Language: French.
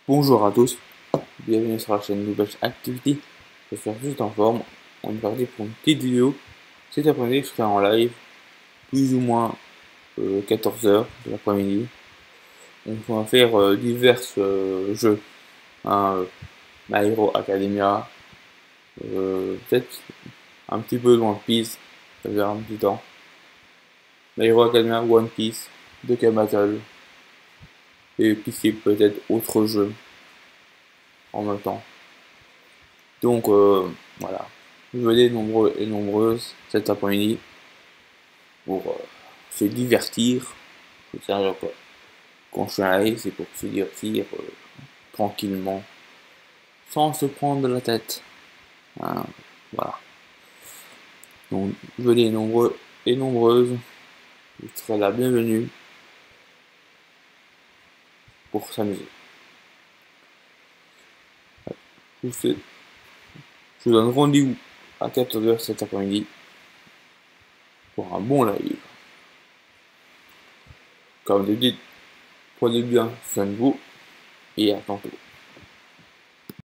Bonjour à tous, bienvenue sur la chaîne Nouvelle Activity. J'espère que vous êtes en forme. On est parti pour une petite vidéo. Cet après-midi, je serai en live, plus ou moins 14 h de l'après-midi. On va faire divers jeux. Hein, My Hero Academia, peut-être un petit peu de One Piece, ça fait un petit temps. My Hero Academia, One Piece, Dokkan Battle, et puis c'est peut-être autre jeu en même temps. Donc voilà, venez nombreux et nombreuses cet après-midi pour se divertir. C'est ça, quand je suis en live, c'est pour se divertir tranquillement, sans se prendre la tête. Hein, voilà. Donc venez nombreux et nombreuses, vous serez la bienvenue pour s'amuser. Je vous donne rendez-vous à 14 h cet après-midi pour un bon live. Comme d'habitude, prenez bien soin de vous et à tantôt.